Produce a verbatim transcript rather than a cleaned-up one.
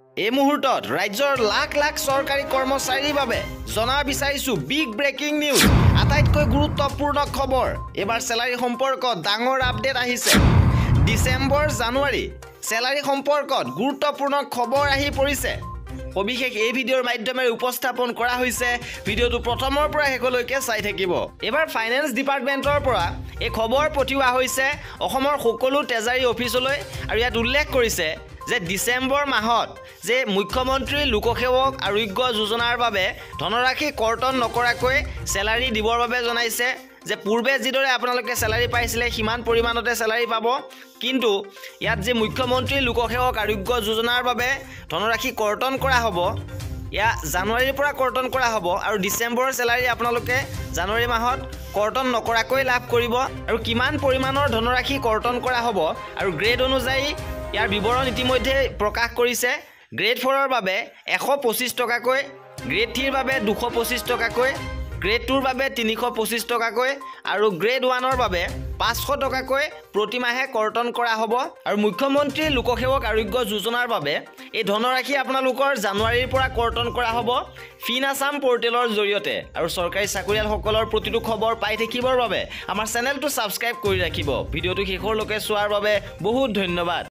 এই মুহূৰ্তত ৰাজ্যৰ লাখ লাখ চৰকাৰী কৰ্মচাৰীৰ বাবে জনা বিচাৰিছো বিগ ব্ৰেকিং নিউজ আটাইতকৈ গুৰুত্বপূৰ্ণ খবৰ এবাৰ স্যালাৰি সম্পৰ্কত ডাঙৰ আপডেট আহিছে ডিসেম্বৰ জানুৱাৰী স্যালাৰি সম্পৰ্কত গুৰুত্বপূৰ্ণ খবৰ আহি পৰিছে অবিশেষ এই ভিডিঅ'ৰ মাধ্যমেৰে উপস্থাপন কৰা হৈছে ভিডিঅ'টো প্ৰথমৰ পৰা শেষলৈকে চাই থাকিব এবাৰ ফাইনেন্স ডিপাৰ্টমেণ্টৰ পৰা এই খবৰ পঠিওৱা হৈছে অসমৰ সকলো ট্ৰেজাৰী অফিচলৈ আৰু ইয়াত উল্লেখ কৰিছে যে ডিসেম্বৰ মাহত যে মুখ্যমন্ত্ৰী লোকসেৱক আৰোগ্য যোজনাৰ বাবে ধনৰাশি কৰ্তন নকৰাকৈ স্যালাৰি দিবৰ বাবে জনাইছে যে পূৰ্বে যিদৰে আপোনালোকে স্যালাৰি পাইছিলে সিমান পৰিমাণতে স্যালাৰি পাব কিন্তু ইয়াত যে মুখ্যমন্ত্ৰী লোকসেৱক আৰোগ্য যোজনাৰ বাবে ধনৰাশি কৰ্তন কৰা হ'ব ইয়া জানুৱাৰীৰ পৰা কৰ্তন কৰা হ'ব আৰু ডিসেম্বৰৰ স্যালাৰি আপোনালোকে জানুৱাৰী মাহত কৰ্তন নকৰাকৈ লাভ কৰিব আৰু কিমান পৰিমাণৰ ধনৰাশি কৰ্তন কৰা হ'ব আৰু গ্ৰেড অনুযায়ী ইয়াৰ বিৱৰণ ইতিমধ্যে প্ৰকাশ কৰিছে গ্ৰেড ফ'ৰৰ বাবে এশ পঁচিছ টকাকৈ গ্ৰেড থ্ৰীৰ বাবে দুশ পঁচিছ টকাকৈ গ্ৰেড টুৰ বাবে তিনিশ পঁচিছ টকাকৈ আৰু গ্ৰেড ওৱানৰ বাবে পাঁচশ টকাকৈ প্ৰতিমাহে কৰ্তন কৰা হ'ব আৰু মুখ্যমন্ত্ৰী লোকসেৱক আৰোগ্য যোজনাৰ বাবে এই ধনৰাশি আপোনালোকৰ জানুৱাৰীৰ পৰা কৰ্তন কৰা হ'ব ফিন আসাম পৰ্টেলৰ জৰিয়তে আৰু চৰকাৰী চাকৰিয়ালসকলৰ প্ৰতিটো খবৰ পাই থাকিবৰ বাবে আমাৰ চেনেলটো ছাবস্ক্ৰাইব কৰি ৰাখিব ভিডিঅ'টো শেষলৈকে চোৱাৰ বাবে বহুত ধন্যবাদ